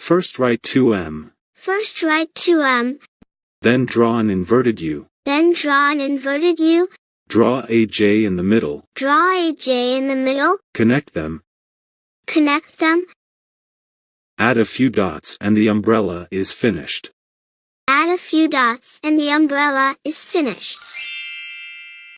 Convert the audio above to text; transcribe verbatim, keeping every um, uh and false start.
First write two M. First write two M. Then draw an inverted U. Then draw an inverted U. Draw a J in the middle. Draw a J in the middle. Connect them. Connect them. Add a few dots and the umbrella is finished. Add a few dots and the umbrella is finished.